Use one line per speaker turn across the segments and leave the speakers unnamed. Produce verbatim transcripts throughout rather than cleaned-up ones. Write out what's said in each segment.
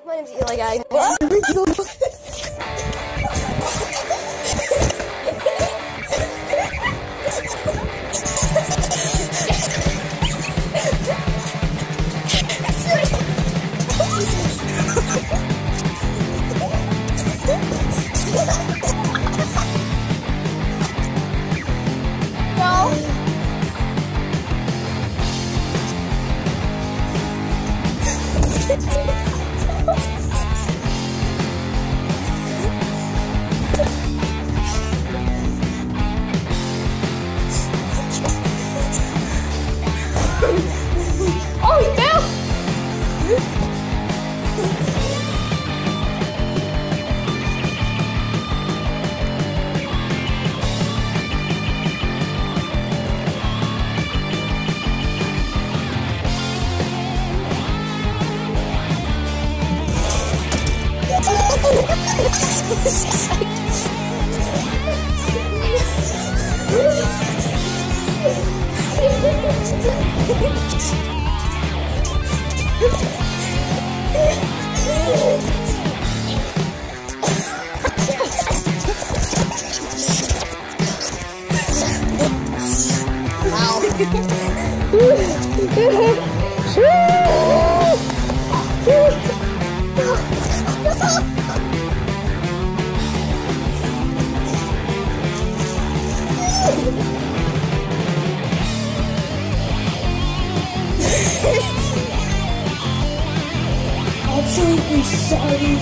My name's Eli Guy. What? Oh, he fell! Absolutely sorry.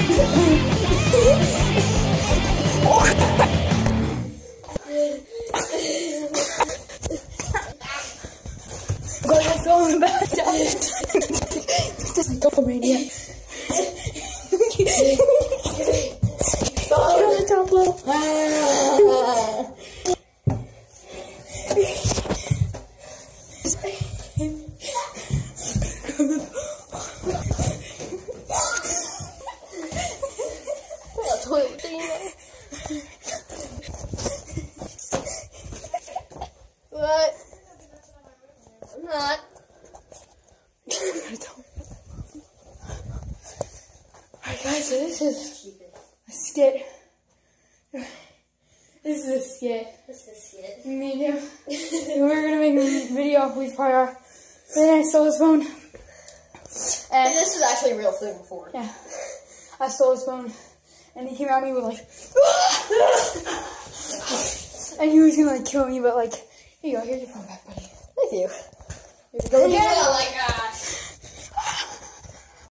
Go ahead, go in the back. This is dopamania. Go to the top level. What? I'm not. I don't. Alright guys, so this is a skit. This is a skit.
This is a skit.
Me and him. We're gonna make a video. We probably are. But then I stole his phone.
And this is actually a real thing before.
Yeah. I stole his phone. And he came at me with like, and he was gonna like kill me, but like, here you go, here's your phone back, buddy.
Thank you.
Here we go again.
Oh my gosh.